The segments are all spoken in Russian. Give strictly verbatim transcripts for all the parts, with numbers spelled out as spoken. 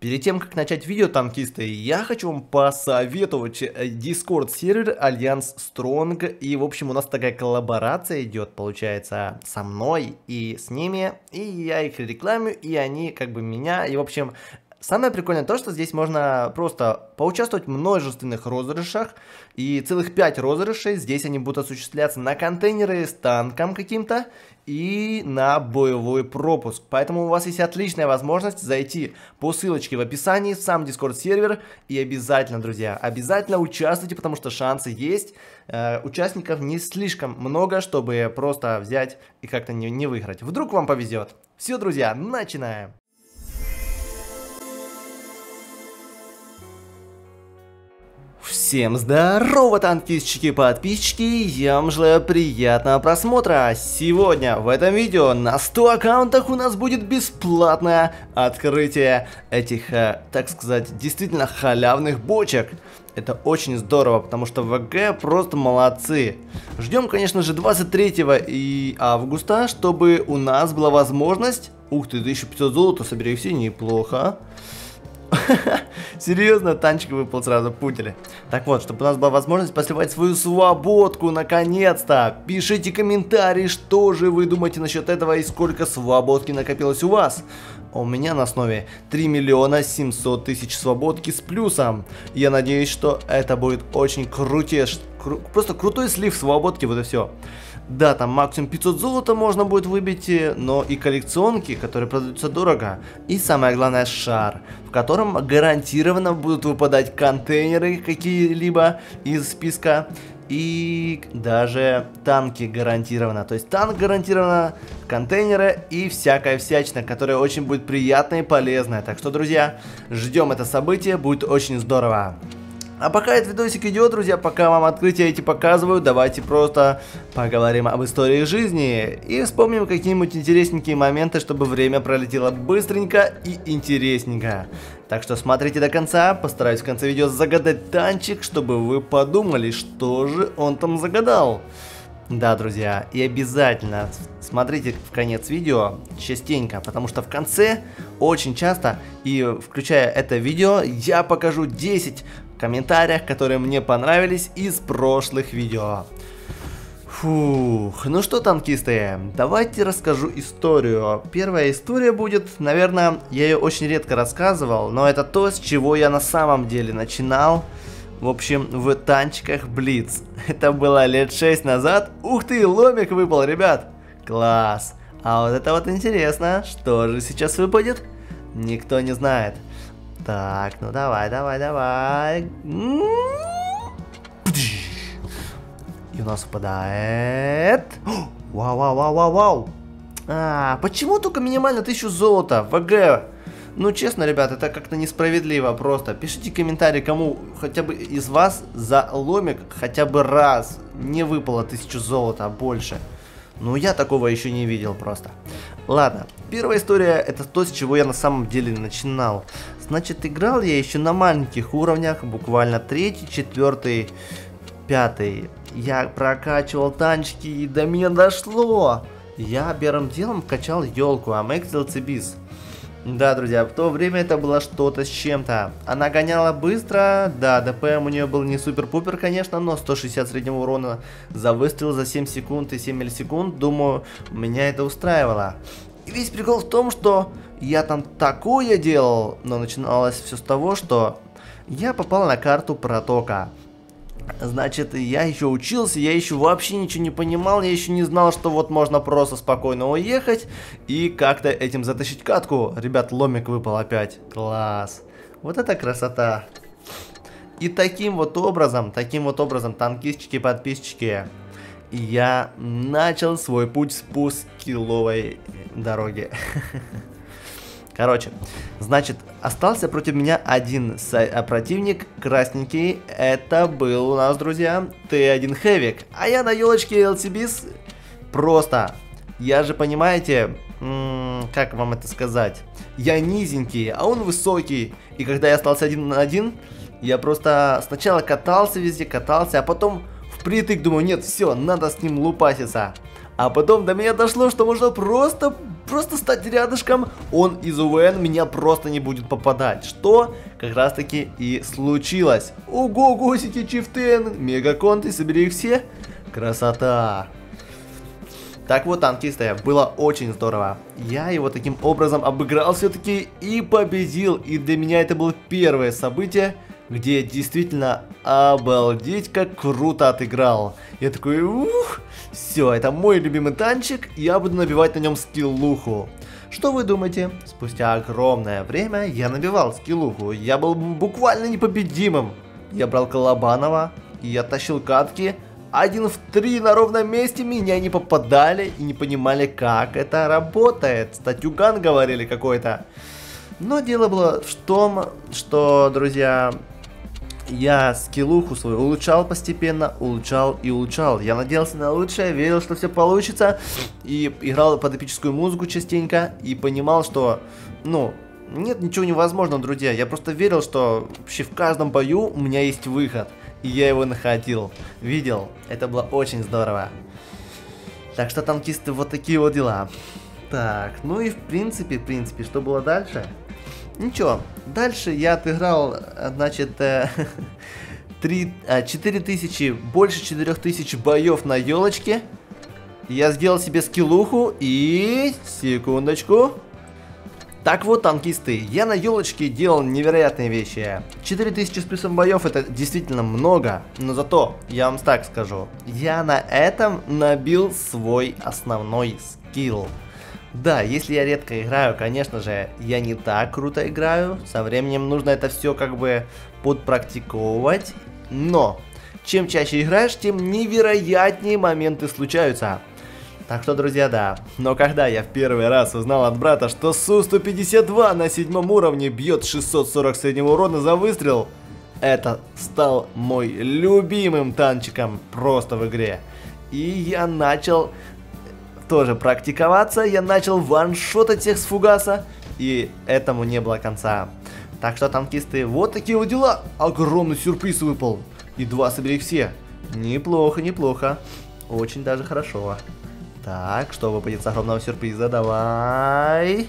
Перед тем, как начать видео, танкисты, я хочу вам посоветовать Discord сервер Альянс Стронг. И, в общем, у нас такая коллаборация идет, получается, со мной и с ними. И я их рекламирую, и они как бы меня. И, в общем, самое прикольное то, что здесь можно просто поучаствовать в множественных розыгрышах. И целых пять розыгрышей здесь они будут осуществляться на контейнеры с танком каким-то и на боевой пропуск. Поэтому у вас есть отличная возможность зайти по ссылочке в описании в сам Discord сервер. И обязательно, друзья, обязательно участвуйте, потому что шансы есть. Э, участников не слишком много, чтобы просто взять и как-то не, не выиграть. Вдруг вам повезет. Все, друзья, начинаем. Всем здорово, танкистчики и подписчики, я вам желаю приятного просмотра. Сегодня в этом видео на сто аккаунтах у нас будет бесплатное открытие этих, э, так сказать, действительно халявных бочек. Это очень здорово, потому что ВГ просто молодцы. Ждем, конечно же, двадцать третьего и августа, чтобы у нас была возможность... Ух ты, тысяча пятьсот золота, собери все, неплохо. Серьезно, танчик выпал сразу, путили. Так вот, чтобы у нас была возможность посливать свою свободку, наконец-то. Пишите комментарии, что же вы думаете насчет этого и сколько свободки накопилось у вас. У меня на основе три миллиона семьсот тысяч свободки с плюсом. Я надеюсь, что это будет очень крутеш, кру просто крутой слив свободки, вот и все. Да, там максимум пятьсот золота можно будет выбить, но и коллекционки, которые продаются дорого. И самое главное, шар, в котором гарантированно будут выпадать контейнеры какие-либо из списка. И даже танки гарантированно. То есть танк гарантированно, контейнеры и всякая всячина, которая очень будет приятная и полезная. Так что, друзья, ждем это событие, будет очень здорово. А пока этот видосик идет, друзья, пока вам открытия эти показываю, давайте просто поговорим об истории жизни и вспомним какие-нибудь интересненькие моменты, чтобы время пролетело быстренько и интересненько. Так что смотрите до конца, постараюсь в конце видео загадать танчик, чтобы вы подумали, что же он там загадал. Да, друзья, и обязательно смотрите в конец видео частенько, потому что в конце очень часто, и включая это видео, я покажу десять комментариях, которые мне понравились из прошлых видео. Фух, ну что, танкисты, давайте расскажу историю. Первая история будет, наверное, я ее очень редко рассказывал, но это то, с чего я на самом деле начинал. В общем, в танчиках Блиц. Это было лет шесть назад. Ух ты, ломик выпал, ребят. Класс. А вот это вот интересно. Что же сейчас выпадет? Никто не знает. Так, ну давай, давай, давай. И у нас выпадает... Вау, вау, вау, вау, вау. А, почему только минимально тысячу золота? ВГ. Ну, честно, ребят, это как-то несправедливо просто. Пишите комментарии, кому хотя бы из вас за ломик хотя бы раз не выпало тысячу золота, а больше. Ну, я такого еще не видел просто. Ладно, первая история, это то, с чего я на самом деле начинал. Значит, играл я еще на маленьких уровнях, буквально третий, четвертый, пятый. Я прокачивал танчики, и до меня дошло. Я первым делом качал елку, Амексил Цибис. Да, друзья, в то время это было что-то с чем-то. Она гоняла быстро, да, ДПМ у нее был не супер-пупер, конечно, но сто шестьдесят среднего урона за выстрел за семь секунд и семь миллисекунд, думаю, меня это устраивало. И весь прикол в том, что я там такое делал, но начиналось все с того, что я попал на карту протока. Значит, я еще учился, я еще вообще ничего не понимал, я еще не знал, что вот можно просто спокойно уехать и как-то этим затащить катку. Ребят, ломик выпал опять. Класс. Вот это красота. И таким вот образом, таким вот образом, танкистчики, подписчики, я начал свой путь по скилловой дороге. Короче, значит, остался против меня один противник, красненький. Это был у нас, друзья, Т один Хэвик. А я на елочке эл си бис просто. Я же, понимаете, как вам это сказать? Я низенький, а он высокий. И когда я остался один на один, я просто сначала катался везде, катался, а потом впритык думаю, нет, все, надо с ним лупаситься. А потом до меня дошло, что можно просто просто стать рядышком, он из УВН меня просто не будет попадать. Что как раз таки и случилось. Ого, госики, чифтен, мегаконты, собери их все. Красота. Так вот, танкисты, было очень здорово. Я его таким образом обыграл все-таки и победил. И для меня это было первое событие, где я действительно обалдеть как круто отыграл. Я такой, ух, все, это мой любимый танчик, я буду набивать на нем скиллуху. Что вы думаете? Спустя огромное время я набивал скиллуху. Я был буквально непобедимым. Я брал Колобанова, и я тащил катки. Один в три на ровном месте, меня не попадали и не понимали, как это работает. Статюган говорили какой-то. Но дело было в том, что, друзья, я скиллуху свою улучшал постепенно, улучшал и улучшал. Я надеялся на лучшее, верил, что все получится. И играл под эпическую музыку частенько. И понимал, что, ну, нет ничего невозможного, друзья. Я просто верил, что вообще в каждом бою у меня есть выход. И я его находил, видел. Это было очень здорово. Так что, танкисты, вот такие вот дела. Так, ну и в принципе, в принципе, что было дальше? Ничего, дальше я отыграл, значит, э, четыре тысячи, больше четырёх тысяч боев на елочке. Я сделал себе скиллуху и... Секундочку. Так вот, танкисты, я на елочке делал невероятные вещи. четыре тысячи с плюсом боев это действительно много, но зато, я вам так скажу, я на этом набил свой основной скилл. Да, если я редко играю, конечно же, я не так круто играю, со временем нужно это все как бы подпрактиковывать, но чем чаще играешь, тем невероятнее моменты случаются. Так что, друзья, да. Но когда я в первый раз узнал от брата, что Су сто пятьдесят два на седьмом уровне бьет шестьсот сорок среднего урона за выстрел, это стал мой любимым танчиком просто в игре. И я начал тоже практиковаться, я начал ваншотать всех с фугаса, и этому не было конца. Так что, танкисты, вот такие вот дела. Огромный сюрприз выпал. И два собери все. Неплохо, неплохо. Очень даже хорошо. Так, что выпадет с огромного сюрприза? Давай.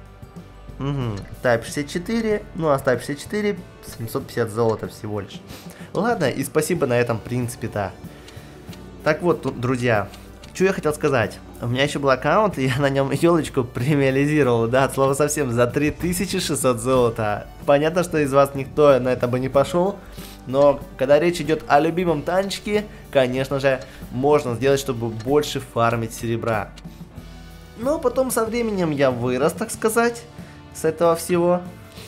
Угу. Тайп шестьдесят четыре. Ну, а Тайп шестьдесят четыре, семьсот пятьдесят золота всего лишь. Ладно, и спасибо на этом принципе-то. Так вот, друзья, что я хотел сказать. У меня еще был аккаунт, и я на нем елочку премиализировал. Да, от слова совсем, за три тысячи шестьсот золота. Понятно, что из вас никто на это бы не пошел. Но когда речь идет о любимом танчике, конечно же, можно сделать, чтобы больше фармить серебра. Но потом со временем я вырос, так сказать, с этого всего.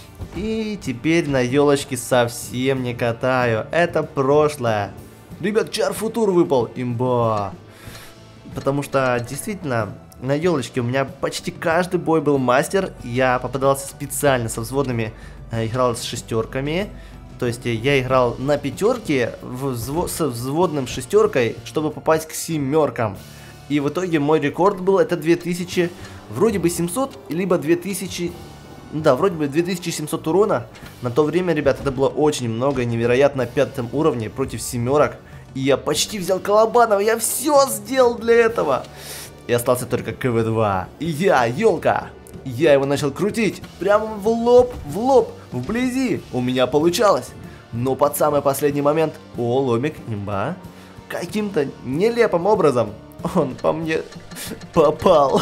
И теперь на елочке совсем не катаю. Это прошлое. Ребят, Чар Футур выпал. Имба. Потому что действительно на елочке у меня почти каждый бой был мастер. Я попадался специально со взводными, играл с шестерками. То есть я играл на пятерке взвод, с взводным шестеркой, чтобы попасть к семеркам. И в итоге мой рекорд был это две тысячи, вроде бы семьсот, либо две тысячи, да, вроде бы две тысячи семьсот урона. На то время, ребят, это было очень много, невероятно, на пятом уровне против семерок. И я почти взял Колобанова, я все сделал для этого. И остался только ка вэ два. И я, елка. Я его начал крутить, прямо в лоб, в лоб, вблизи, у меня получалось. Но под самый последний момент, о, ломик, имба, каким-то нелепым образом он по мне попал.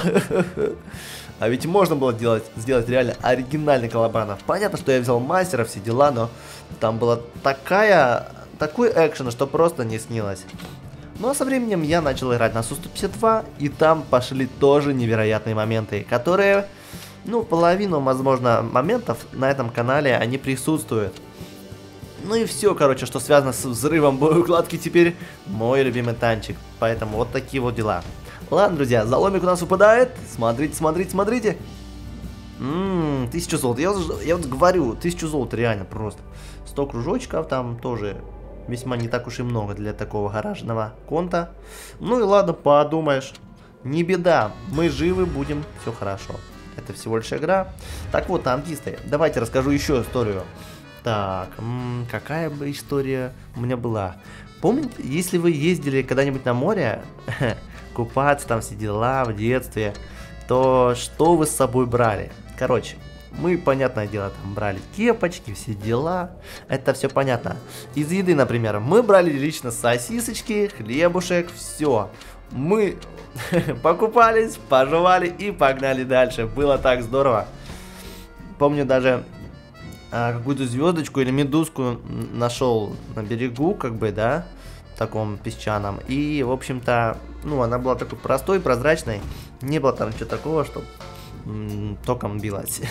А ведь можно было делать, сделать реально оригинальный Колобанов. Понятно, что я взял мастера, все дела, но там была такая, такой экшен, что просто не снилось. Ну а со временем я начал играть на Су сто пятьдесят два, и там пошли тоже невероятные моменты, которые, ну, половину, возможно, моментов на этом канале они присутствуют. Ну и все, короче, что связано с взрывом боеукладки, теперь мой любимый танчик. Поэтому вот такие вот дела. Ладно, друзья, заломик у нас выпадает. Смотрите, смотрите, смотрите. Ммм, тысячу золота. Я, я вот говорю, тысячу золота реально просто. сто кружочков там тоже весьма не так уж и много для такого гаражного конта. Ну и ладно, подумаешь. Не беда, мы живы будем, все хорошо. Это всего лишь игра. Так вот, танкисты, давайте расскажу еще историю. Так, м-м, какая бы история у меня была? Помните, если вы ездили когда-нибудь на море, купаться, там все дела в детстве, то что вы с собой брали? Короче, мы, понятное дело, там брали кепочки, все дела, это все понятно. Из еды, например, мы брали лично сосисочки, хлебушек, все. Мы покупались, пожевали и погнали дальше. Было так здорово. Помню даже а, какую-то звездочку или медузку нашел на берегу, как бы, да, таком песчаном. И, в общем-то, ну, она была такой простой, прозрачной. Не было там ничего такого, что током билась.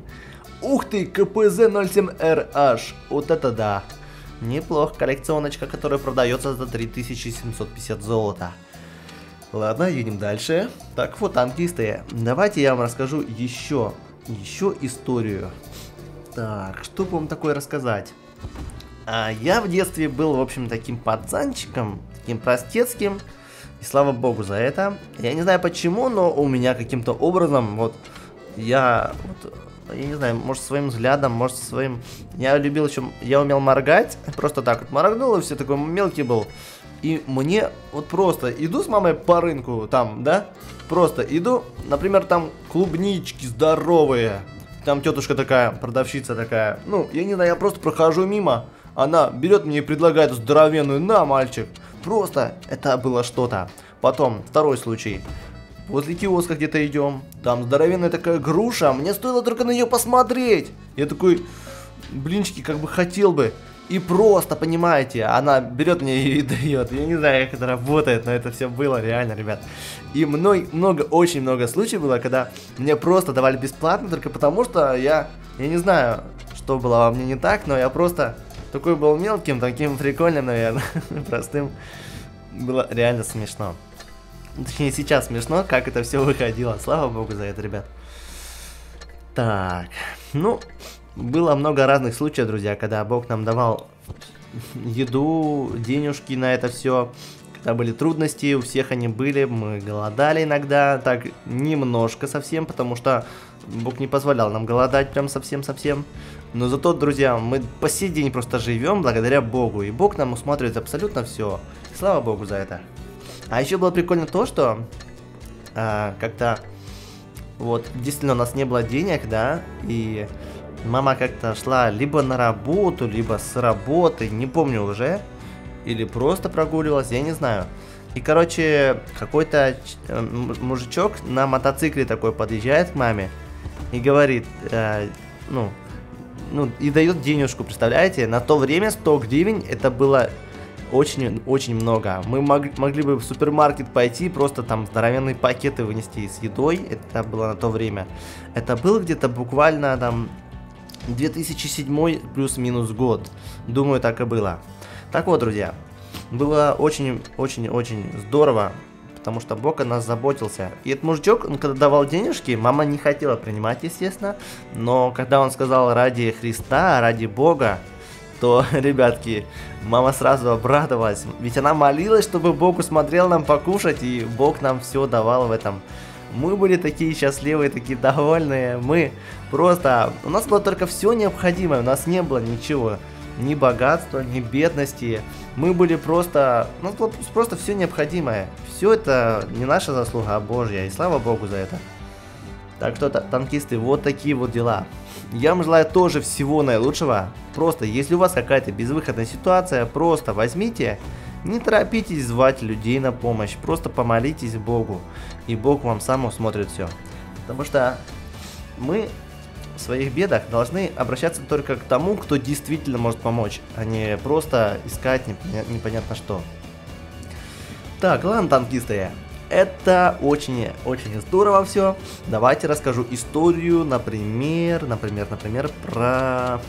Ух ты, ка пэ зэ ноль семь эр аш. Вот это да. Неплохо. Коллекционочка, которая продается за три тысячи семьсот пятьдесят золота. Ладно, едем дальше. Так вот, танкисты, давайте я вам расскажу еще, еще историю. Так, что бы вам такое рассказать? А, я в детстве был, в общем, таким пацанчиком, таким простецким. И слава богу за это. Я не знаю почему, но у меня каким-то образом, вот, я, вот, я не знаю, может своим взглядом, может своим... Я любил еще, я умел моргать, просто так вот моргнул, и все такой мелкий был. И мне вот просто иду с мамой по рынку, там, да, просто иду, например, там клубнички здоровые. Там тетушка такая, продавщица такая, ну, я не знаю, я просто прохожу мимо, она берет мне и предлагает здоровенную, на, мальчик. Просто это было что-то. Потом, второй случай. Возле киоска где-то идем, там здоровенная такая груша, мне стоило только на нее посмотреть. Я такой, блинчики, как бы хотел бы. И просто, понимаете, она берет мне и дает. Я не знаю, как это работает, но это все было реально, ребят. И мной много, очень много случаев было, когда мне просто давали бесплатно, только потому что я, я не знаю, что было во мне не так, но я просто такой был мелким, таким прикольным, наверное, простым. Было реально смешно. Точнее, сейчас смешно, как это все выходило. Слава богу за это, ребят. Так, ну... Было много разных случаев, друзья, когда Бог нам давал еду, денежки на это все. Когда были трудности, у всех они были, мы голодали иногда, так немножко совсем, потому что Бог не позволял нам голодать прям совсем-совсем. Но зато, друзья, мы по сей день просто живем благодаря Богу, и Бог нам усматривает абсолютно все. Слава Богу за это. А еще было прикольно то, что а, как-то вот действительно у нас не было денег, да, и... Мама как-то шла либо на работу, либо с работы, не помню уже. Или просто прогуливалась, я не знаю. И, короче, какой-то мужичок на мотоцикле такой подъезжает к маме и говорит, э, ну, ну, и дает денежку, представляете? На то время сто гривен это было очень-очень много. Мы мог, могли бы в супермаркет пойти, просто там здоровенные пакеты вынести с едой. Это было на то время. Это было где-то буквально там... две тысячи седьмой плюс-минус год. Думаю, так и было. Так вот, друзья, было очень-очень-очень здорово, потому что Бог о нас заботился. И этот мужичок, он когда давал денежки, мама не хотела принимать, естественно, но когда он сказал ради Христа, ради Бога, то, ребятки, мама сразу обрадовалась. Ведь она молилась, чтобы Бог усмотрел нам покушать, и Бог нам все давал в этом. Мы были такие счастливые, такие довольные. Мы просто... У нас было только все необходимое. У нас не было ничего. Ни богатства, ни бедности. Мы были просто... У нас было просто все необходимое. Все это не наша заслуга, а Божья. И слава Богу за это. Так что, танкисты, вот такие вот дела. Я вам желаю тоже всего наилучшего. Просто, если у вас какая-то безвыходная ситуация, просто возьмите... Не торопитесь звать людей на помощь, просто помолитесь Богу, и Бог вам сам усмотрит все. Потому что мы в своих бедах должны обращаться только к тому, кто действительно может помочь, а не просто искать непонятно, непонятно что. Так, ладно, танкисты, это очень-очень здорово все. Давайте расскажу историю, например, например, например, про...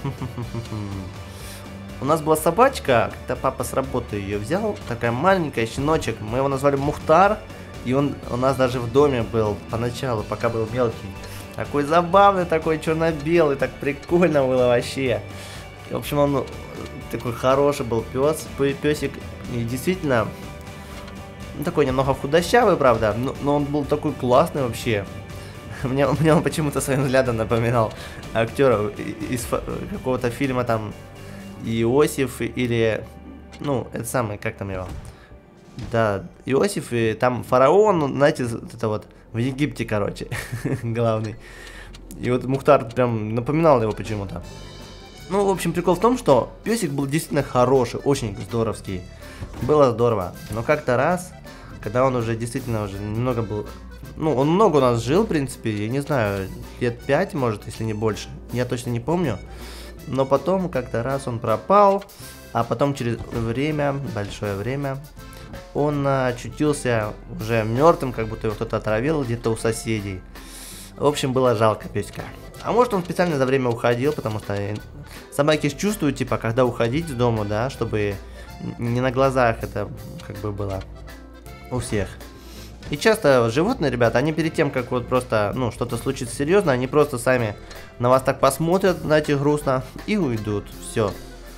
У нас была собачка, когда папа с работы ее взял, такая маленькая, щеночек, мы его назвали Мухтар, и он у нас даже в доме был поначалу, пока был мелкий. Такой забавный, такой черно-белый, так прикольно было вообще. В общем, он такой хороший был пес, песик, и действительно, такой немного худощавый, правда, но, но он был такой классный вообще. Мне, мне он почему-то своим взглядом напоминал актера из какого-то фильма там, Иосиф или, ну, это самый, как там его, да, Иосиф и там фараон, знаете, это вот В Египте, короче, главный. И вот Мухтар прям напоминал его почему-то. Ну, в общем, прикол в том, что песик был действительно хороший, очень здоровский. Было здорово. Но как-то раз, когда он уже действительно уже немного был... Ну, он много у нас жил, в принципе, я не знаю, лет пять, может, если не больше. Я точно не помню. Но потом как-то раз он пропал, а потом через время, большое время, он очутился уже мертвым, как будто его кто-то отравил где-то у соседей. В общем, было жалко песика. А может, он специально за время уходил, потому что собаки чувствуют, типа, когда уходить из дома, да, чтобы не на глазах это как бы было у всех. И часто животные, ребята, они перед тем, как вот просто, ну, что-то случится серьезно, они просто сами на вас так посмотрят, знаете, грустно, и уйдут. Все.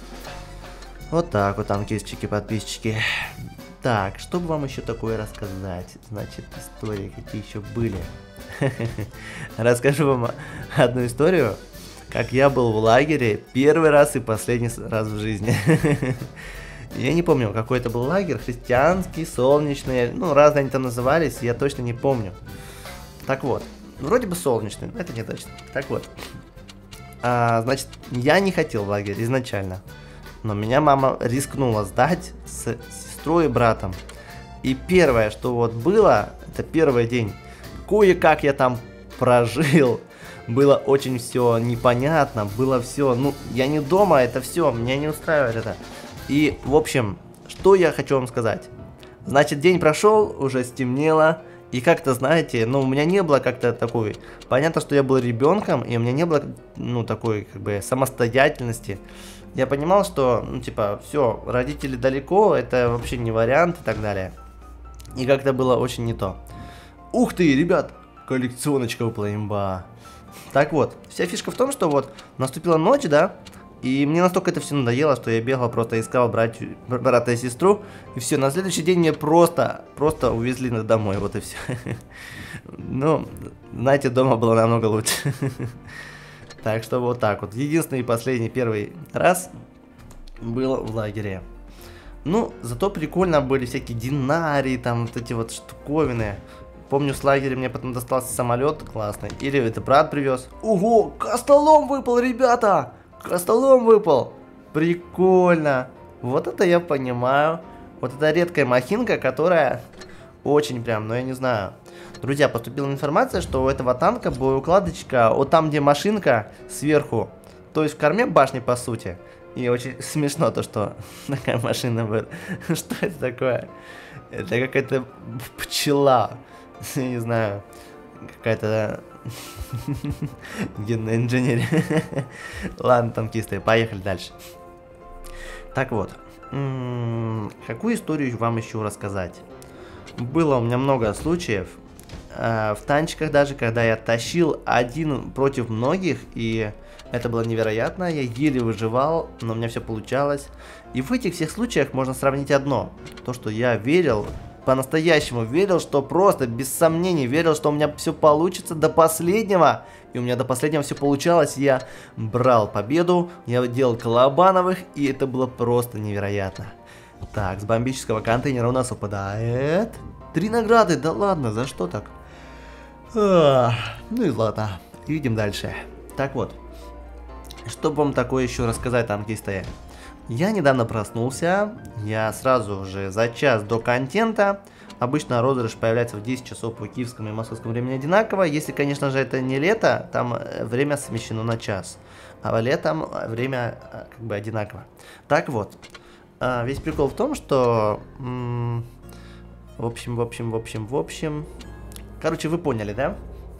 Вот так вот, анкетчики, подписчики. Так, что бы вам еще такое рассказать? Значит, истории какие еще были. Расскажу вам одну историю, как я был в лагере первый раз и последний раз в жизни. Я не помню, какой это был лагерь, христианский, солнечный, ну, разные они там назывались, я точно не помню. Так вот, вроде бы солнечный, но это не точно. Так вот, а, значит, я не хотел в лагерь изначально, но меня мама рискнула сдать с сестрой и братом. И первое, что вот было, это первый день, кое-как я там прожил, было очень все непонятно, было все, ну, я не дома, это все, меня не устраивает это. И, в общем, что я хочу вам сказать. Значит, день прошел, уже стемнело, и как-то, знаете, ну, у меня не было как-то такой... Понятно, что я был ребенком, и у меня не было, ну, такой, как бы, самостоятельности. Я понимал, что, ну, типа, все, родители далеко, это вообще не вариант и так далее. И как-то было очень не то. Ух ты, ребят, коллекционочка выпала, имба. Так вот, вся фишка в том, что вот наступила ночь, да? И мне настолько это все надоело, что я бегал, просто искал братью, брата и сестру. И все, на следующий день мне просто, просто увезли домой, вот и все. Ну, знаете, дома было намного лучше. Так что вот так вот. Единственный и последний, первый раз был в лагере. Ну, зато прикольно были всякие динарии, там вот эти вот штуковины. Помню, с лагеря мне потом достался самолет классный. Или это брат привез. Ого, костолом выпал, ребята! Костолом выпал. Прикольно. Вот это я понимаю. Вот это редкая махинка, которая очень прям, ну я не знаю. Друзья, поступила информация, что у этого танка боеукладочка, вот там, где машинка, сверху. То есть в корме башни, по сути. И очень смешно то, что такая машина будет. Что это такое? Это какая-то пчела. Я не знаю. Какая-то... генная инженерия. Ладно, танкисты, поехали дальше. Так вот, какую историю вам еще рассказать? Было у меня много случаев в танчиках даже, когда я тащил один против многих, и это было невероятно, я еле выживал, но у меня все получалось. И в этих всех случаях можно сравнить одно, то, что я верил, по-настоящему верил, что просто, без сомнений, верил, что у меня все получится до последнего. И у меня до последнего все получалось. Я брал победу, я делал колобановых, и это было просто невероятно. Так, с бомбического контейнера у нас выпадает три награды. Да ладно, за что так? А, ну и ладно, идем дальше. Так вот, что вам такое еще рассказать, танкисты? Я недавно проснулся, я сразу же за час до контента, обычно розыгрыш появляется в десять часов по киевскому и московскому времени одинаково, если, конечно же, это не лето, там время смещено на час, а летом время как бы одинаково. Так вот, весь прикол в том, что, в общем, в общем, в общем, в общем, короче, вы поняли, да?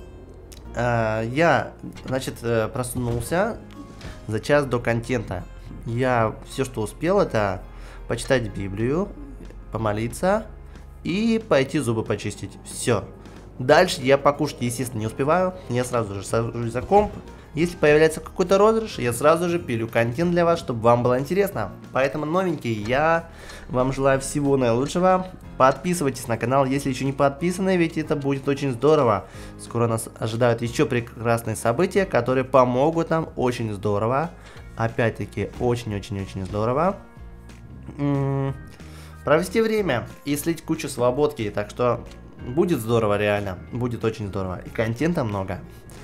Я, значит, проснулся за час до контента. Я все, что успел, это почитать Библию, помолиться и пойти зубы почистить. Все. Дальше я покушать, естественно, не успеваю. Я сразу же сажусь за комп. Если появляется какой-то розыгрыш, я сразу же пилю контент для вас, чтобы вам было интересно. Поэтому, новенькие, я вам желаю всего наилучшего. Подписывайтесь на канал, если еще не подписаны, ведь это будет очень здорово. Скоро нас ожидают еще прекрасные события, которые помогут нам очень здорово. Опять-таки, очень-очень-очень здорово м-м, провести время и слить кучу свободки. Так что Будет здорово, реально. Будет очень здорово. И контента много.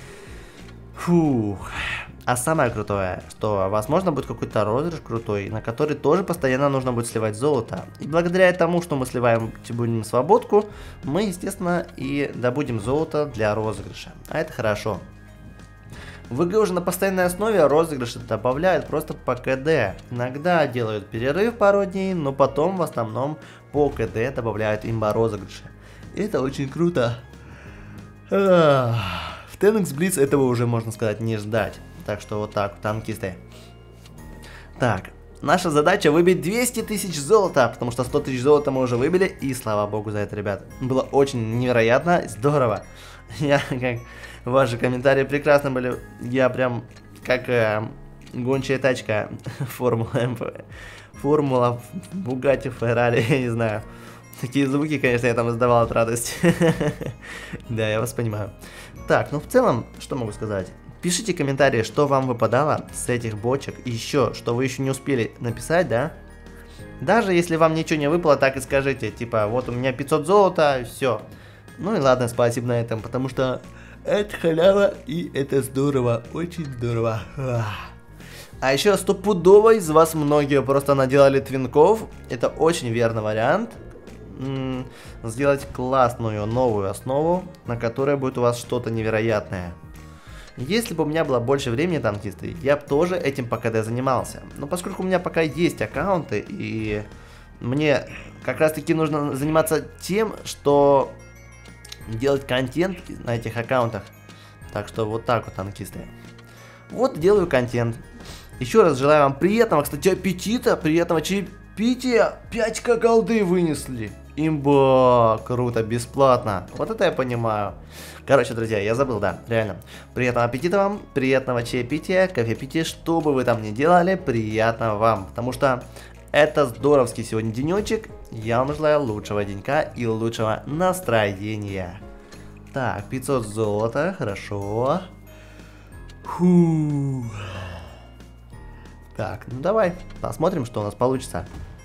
Фух. А самое крутое, что возможно будет какой-то розыгрыш крутой, на который тоже постоянно нужно будет сливать золото. И благодаря тому, что мы сливаем будем свободку, мы, естественно, и добудем золото для розыгрыша. А это хорошо. В ИГ уже на постоянной основе розыгрыши добавляют просто по КД. Иногда делают перерыв пару дней, но потом в основном по КД добавляют имба розыгрыши. Это очень круто. В ten икс Blitz этого уже, можно сказать, не ждать. Так что вот так, танкисты. Так, наша задача выбить двести тысяч золота, потому что сто тысяч золота мы уже выбили, и слава богу за это, ребят. Было очень невероятно, здорово. Я, как, ваши комментарии прекрасны были, я прям, как э, гончая тачка, формула МП, формула Бугатти, Феррари, я не знаю. Такие звуки, конечно, я там издавал от радости. Да, я вас понимаю. Так, ну в целом, что могу сказать? Пишите комментарии, что вам выпадало с этих бочек. И еще, что вы еще не успели написать, да? Даже если вам ничего не выпало, так и скажите. Типа, вот у меня пятьсот золота, все. Ну и ладно, спасибо на этом, потому что это халява и это здорово. Очень здорово. А еще стопудово из вас многие просто наделали твинков. Это очень верный вариант. М-м, сделать классную новую основу, на которой будет у вас что-то невероятное. Если бы у меня было больше времени, танкисты, я бы тоже этим по КД занимался. Но поскольку у меня пока есть аккаунты, и мне как раз таки нужно заниматься тем, что делать контент на этих аккаунтах. Так что вот так вот, танкисты. Вот делаю контент. Еще раз желаю вам приятного, кстати, аппетита, приятного чаепития. пять ка голды вынесли. Имба, круто, бесплатно. Вот это я понимаю. Короче, друзья, я забыл, да, реально. Приятного аппетита вам, приятного чаепития, кофепития, что бы вы там ни делали, приятного вам. Потому что это здоровский сегодня денечек. Я вам желаю лучшего денька и лучшего настроения. Так, пятьсот золота, хорошо. Фу. Так, ну давай, посмотрим, что у нас получится.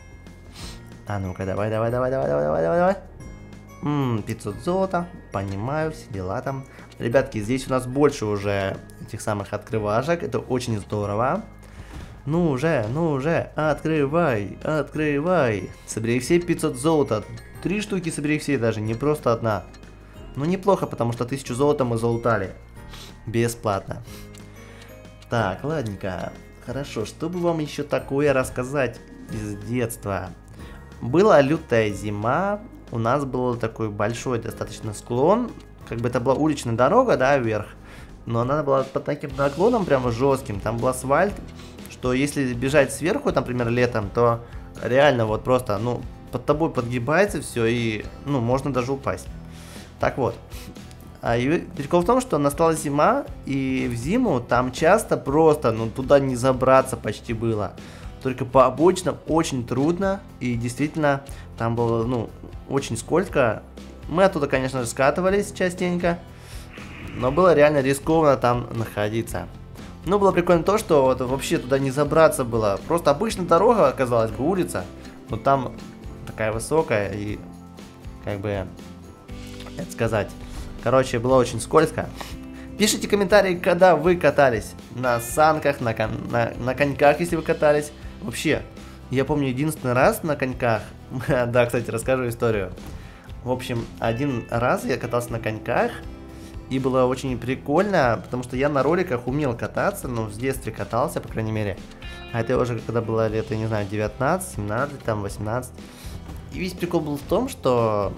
А ну-ка, давай, давай, давай, давай, давай, давай, давай, давай. Ммм, пятьсот золота, понимаю, все дела там. Ребятки, здесь у нас больше уже этих самых открывашек, это очень здорово. Ну уже, ну уже, открывай, открывай. Собери все пятьсот золота, три штуки собери все даже, не просто одна. Ну неплохо, потому что тысячу золота мы залутали. Бесплатно. Так, ладненько. Хорошо, что бы вам еще такое рассказать из детства? Была лютая зима, у нас был такой большой достаточно склон, как бы это была уличная дорога, да, вверх, но она была под таким наклоном прямо жестким, там был асфальт, что если бежать сверху, например, летом, то реально вот просто, ну, под тобой подгибается все и, ну, можно даже упасть. Так вот, а и прикол в том, что настала зима, и в зиму там часто просто, ну, туда не забраться почти было. Только по обочинам очень трудно, и действительно там было, ну, очень скользко. Мы оттуда, конечно же, скатывались частенько, но было реально рискованно там находиться. Но было прикольно то, что вот вообще туда не забраться было. Просто обычная дорога, казалось бы, улица, но там такая высокая и, как бы, это сказать, короче, было очень скользко. Пишите комментарии, когда вы катались на санках, на, кон на, на коньках, если вы катались. Вообще, я помню единственный раз на коньках, да, кстати, расскажу историю. В общем, один раз я катался на коньках, и было очень прикольно, потому что я на роликах умел кататься, ну, в детстве катался, по крайней мере. А это уже когда было лет, я не знаю, девятнадцать, семнадцать, там, восемнадцать. И весь прикол был в том, что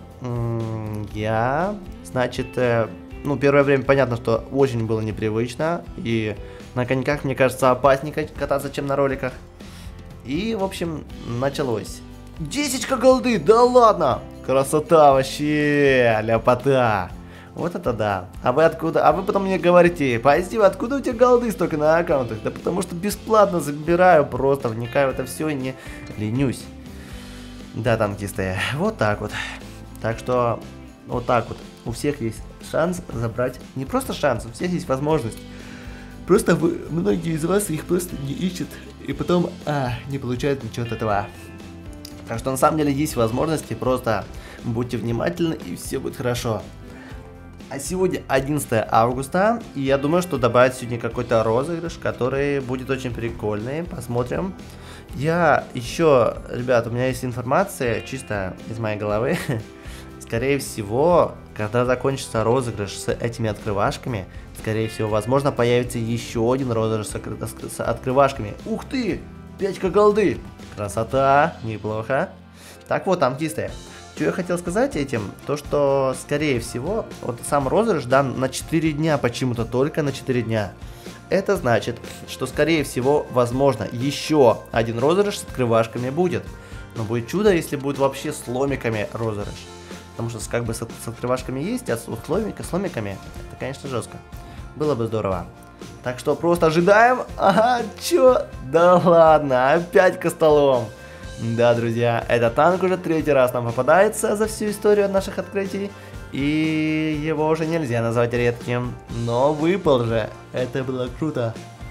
я, значит, э, ну, первое время понятно, что очень было непривычно, и на коньках, мне кажется, опаснее кататься, чем на роликах. И, в общем, началось. десять ка голды, да ладно! Красота вообще, ляпота. Вот это да. А вы откуда? А вы потом мне говорите, Позитив, откуда у тебя голды столько на аккаунтах? Да потому что бесплатно забираю, просто вникаю в это все и не ленюсь. Да, танкисты, вот так вот. Так что, вот так вот. У всех есть шанс забрать. Не просто шанс, у всех есть возможность. Просто вы, многие из вас их просто не ищут. И потом, а, не получают ничего от этого. Так что на самом деле есть возможности, просто будьте внимательны и все будет хорошо. А сегодня одиннадцатое августа, и я думаю, что добавить сегодня какой-то розыгрыш, который будет очень прикольный. Посмотрим. Я еще, ребят, у меня есть информация чисто из моей головы. Скорее всего, когда закончится розыгрыш с этими открывашками, скорее всего, возможно, появится еще один розыгрыш с открывашками. Ух ты! пять ка голды! Красота! Неплохо. Так вот, аметисты. Что я хотел сказать этим? То, что, скорее всего, вот сам розыгрыш дан на четыре дня, почему-то только на четыре дня. Это значит, что, скорее всего, возможно, еще один розыгрыш с открывашками будет. Но будет чудо, если будет вообще с ломиками розыгрыш. Потому что как бы с, с открывашками есть, а с, ломика, с ломиками, это, конечно, жестко. Было бы здорово. Так что просто ожидаем. Ага, чё? Да ладно, опять костолом. Да, друзья, этот танк уже третий раз нам попадается за всю историю наших открытий. И его уже нельзя назвать редким. Но выпал же. Это было круто.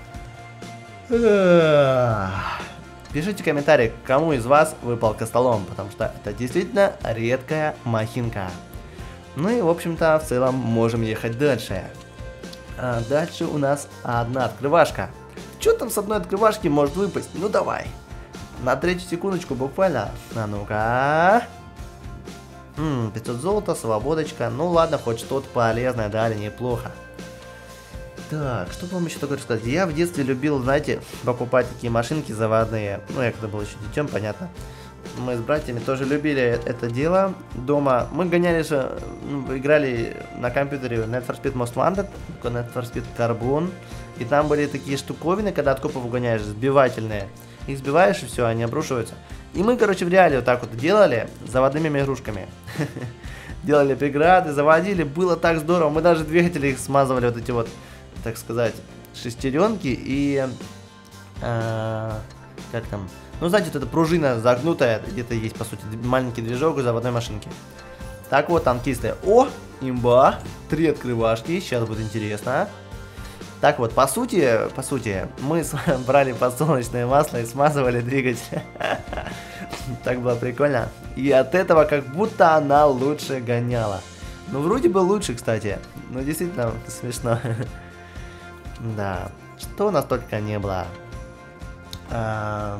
Пишите комментарии, кому из вас выпал костолом, потому что это действительно редкая махинка. Ну и, в общем-то, в целом можем ехать дальше. А дальше у нас одна открывашка. Что там с одной открывашки может выпасть? Ну давай. На третью секундочку буквально. А ну-ка. М-м, пятьсот золота, свободочка. Ну ладно, хоть что-то полезное дали, неплохо. Так, что вам еще такое сказать? Я в детстве любил, знаете, покупать такие машинки заводные. Ну, я когда был еще детем, понятно. Мы с братьями тоже любили это дело дома. Мы гоняли же, ну, играли на компьютере Need for Speed Most Wanted, Need for Speed Carbon. И там были такие штуковины, когда от копов гоняешь, сбивательные. Их сбиваешь и все, они обрушиваются. И мы, короче, в реале вот так вот делали с заводными игрушками. Делали преграды, заводили, было так здорово. Мы даже двигатели их смазывали, вот эти вот, так сказать, шестеренки и... Э, как там? Ну, знаете, вот эта пружина загнутая, где-то есть, по сути, маленький движок у заводной машинки. Так вот, танкисты. О, имба! Три открывашки, сейчас будет интересно. Так вот, по сути, по сути, мы брали подсолнечное масло и смазывали двигатель. Так было прикольно. И от этого как будто она лучше гоняла. Ну, вроде бы лучше, кстати. Ну, действительно, смешно. Да, что у нас только не было. А...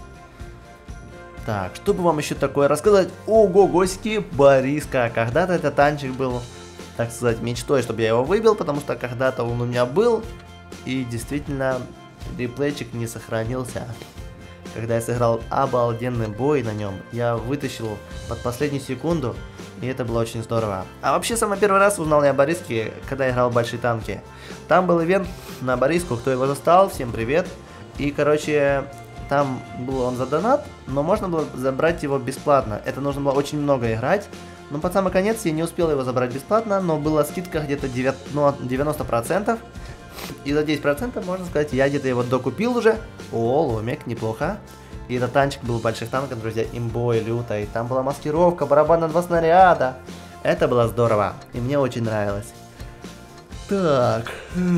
Так, что бы вам еще такое рассказать? Ого, гости, Бориска. Когда-то этот танчик был, так сказать, мечтой, чтобы я его выбил, потому что когда-то он у меня был. И действительно, реплейчик не сохранился. Когда я сыграл обалденный бой на нем, я вытащил под последнюю секунду, и это было очень здорово. А вообще, самый первый раз узнал я о Бориске, когда я играл в большие танки. Там был ивент на Бориску, кто его застал, всем привет. И, короче, там был он за донат, но можно было забрать его бесплатно. Это нужно было очень много играть. Но под самый конец я не успел его забрать бесплатно, но была скидка где-то девяносто процентов. И за десять процентов, можно сказать, я где-то его докупил уже. О, ломик, неплохо. И этот танчик был в больших танках, друзья, имбой, люто. И там была маскировка, барабан на два снаряда. Это было здорово, и мне очень нравилось. Так.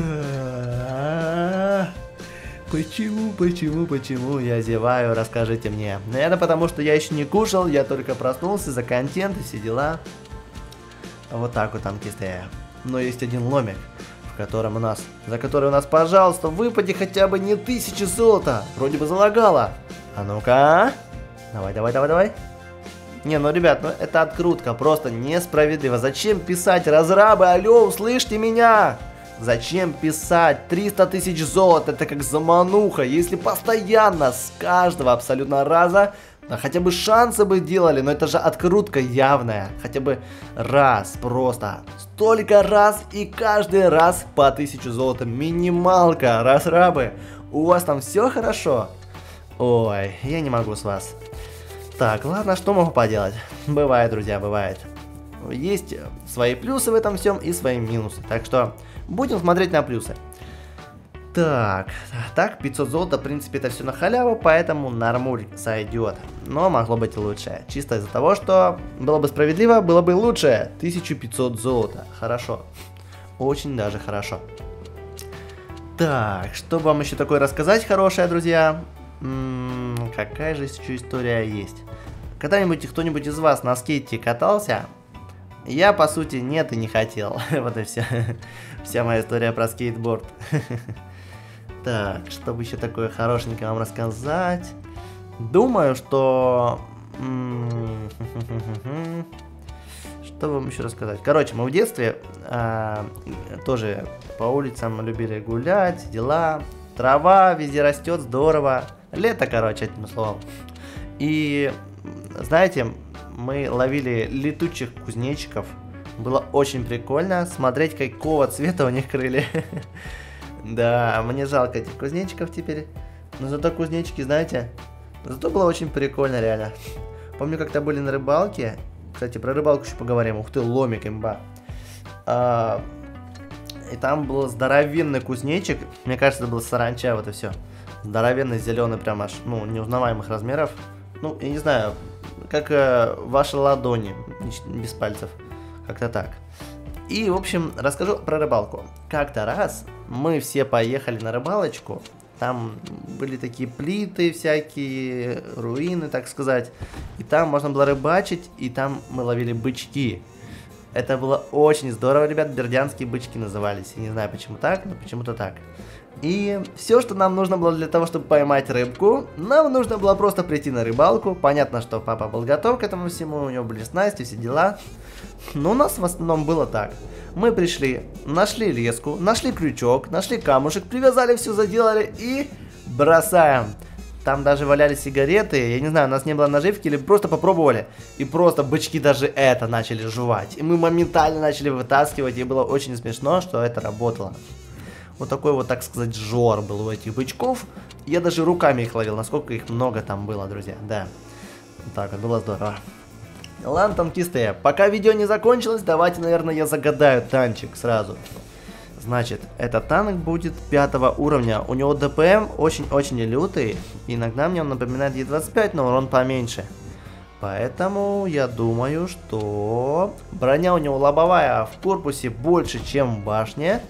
Почему, почему, почему я зеваю, расскажите мне. Это потому, что я еще не кушал, я только проснулся за контент и все дела. Вот так вот, танкисты. Но есть один ломик, в котором у нас, за который у нас, пожалуйста, выпади хотя бы не тысячи золота. Вроде бы залагало. А ну-ка. Давай, давай, давай, давай. Не, ну, ребят, ну это открутка, просто несправедливо. Зачем писать разрабы? Алло, услышьте меня! Зачем писать триста тысяч золота? Это как замануха. Если постоянно с каждого абсолютно раза, да хотя бы шансы бы делали, но это же открутка явная. Хотя бы раз просто. Столько раз и каждый раз по тысячу золота. Минималка, разрабы. У вас там все хорошо? Ой, я не могу с вас. Так, ладно, что могу поделать? Бывает, друзья, бывает. Есть свои плюсы в этом всем и свои минусы. Так что будем смотреть на плюсы. Так, так, пятьсот золота, в принципе, это все на халяву, поэтому нормуль сойдет. Но могло быть и лучше. Чисто из-за того, что было бы справедливо, было бы лучше. тысяча пятьсот золота. Хорошо. Очень даже хорошо. Так, что вам еще такое рассказать хорошее, друзья? М-м, какая же еще история есть? когда-нибудь кто-нибудь из вас на скейте катался? Я, по сути, нет и не хотел. Вот и вся, вся моя история про скейтборд. Так, чтобы еще такое хорошенькое вам рассказать. Думаю, что... Что вам еще рассказать? Короче, мы в детстве а, тоже по улицам любили гулять, дела. Трава везде растет, здорово. Лето, короче, этим словом. И, знаете, мы ловили летучих кузнечиков. Было очень прикольно смотреть, какого цвета у них крылья. Да, мне жалко этих кузнечиков теперь. Но зато кузнечики, знаете, зато было очень прикольно, реально. Помню, как-то были на рыбалке. Кстати, про рыбалку еще поговорим. Ух ты, ломик, имба. А, и там был здоровенный кузнечик. Мне кажется, это был саранча, вот и все. Здоровенный, зеленый, прям аж, ну, неузнаваемых размеров. Ну, я не знаю, как э, ваши ладони, без пальцев. Как-то так. И, в общем, расскажу про рыбалку. Как-то раз мы все поехали на рыбалочку. Там были такие плиты всякие, руины, так сказать. И там можно было рыбачить, и там мы ловили бычки. Это было очень здорово, ребят. Бердянские бычки назывались. Я не знаю, почему так, но почему-то так. И все, что нам нужно было для того, чтобы поймать рыбку, нам нужно было просто прийти на рыбалку. Понятно, что папа был готов к этому всему, у него были снасти, все дела. Но у нас в основном было так. Мы пришли, нашли леску, нашли крючок, нашли камушек, привязали все, заделали и бросаем. Там даже валялись сигареты, я не знаю, у нас не было наживки или просто попробовали. И просто бычки даже это начали жевать. И мы моментально начали вытаскивать, и было очень смешно, что это работало. Вот такой вот, так сказать, жор был у этих бычков. Я даже руками их ловил, насколько их много там было, друзья, да. Так, это было здорово. Ладно, танкисты, пока видео не закончилось, давайте, наверное, я загадаю танчик сразу. Значит, этот танк будет пятого уровня. У него ДПМ очень-очень лютый. Иногда мне он напоминает Е двадцать пять, но урон поменьше. Поэтому я думаю, что броня у него лобовая в корпусе больше, чем в башне.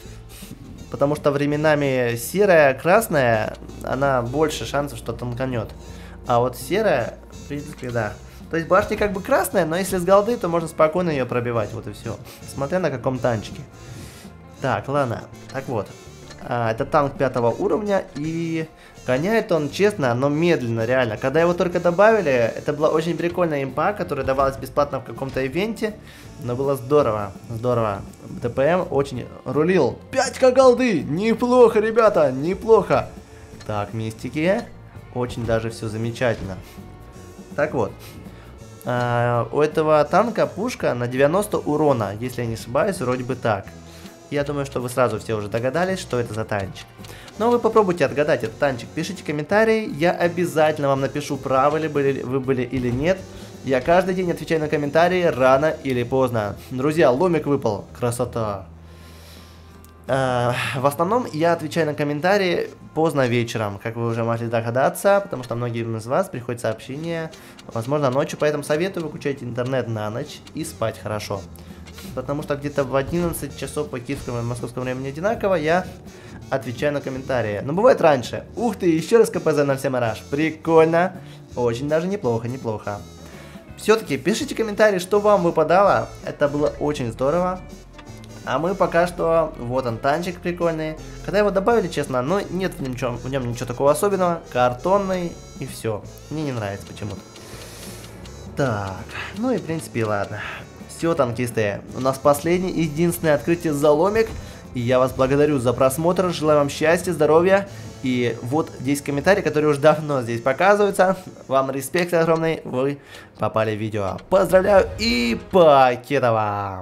Потому что временами серая, красная, она больше шансов, что танканет. А вот серая, в принципе, да. То есть башня как бы красная, но если с голды, то можно спокойно ее пробивать, вот и все. Смотря на каком танчике. Так, ладно. Так вот. А, это танк пятого уровня, и гоняет он, честно, но медленно, реально. Когда его только добавили, это была очень прикольная импа, которая давалась бесплатно в каком-то ивенте. Но было здорово, здорово. ДПМ очень рулил. пять ка голды! Неплохо, ребята, неплохо. Так, мистики. Очень даже все замечательно. Так вот. А, у этого танка пушка на девяносто урона, если я не ошибаюсь, вроде бы так. Я думаю, что вы сразу все уже догадались, что это за танчик. Но вы попробуйте отгадать этот танчик. Пишите комментарии, я обязательно вам напишу, правы ли были, вы были или нет. Я каждый день отвечаю на комментарии, рано или поздно. Друзья, ломик выпал, красота. А, в основном я отвечаю на комментарии поздно вечером, как вы уже могли догадаться, потому что многим из вас приходят сообщения, возможно, ночью, поэтому советую выключать интернет на ночь и спать хорошо. Потому что где-то в одиннадцать часов по киевскому и московскому времени одинаково я отвечаю на комментарии. Но бывает раньше. Ух ты, еще раз КПЗ на всем раш. Прикольно. Очень даже неплохо, неплохо. Все-таки пишите комментарии, что вам выпадало. Это было очень здорово. А мы пока что... Вот он, танчик прикольный. Когда его добавили, честно, но нет в нем, в нем ничего такого особенного. Картонный и все. Мне не нравится почему-то. Так, ну и в принципе ладно. Все, танкисты, у нас последнее и единственное открытие за ломик. И я вас благодарю за просмотр, желаю вам счастья, здоровья. И вот здесь комментарий, который уже давно здесь показывается. Вам респект огромный, вы попали в видео. Поздравляю и покедова!